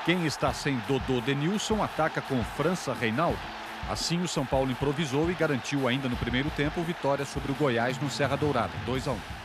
Quem está sem Dodô Denilson ataca com França Reinaldo. Assim, o São Paulo improvisou e garantiu ainda no primeiro tempo vitória sobre o Goiás no Serra Dourada, 2-1.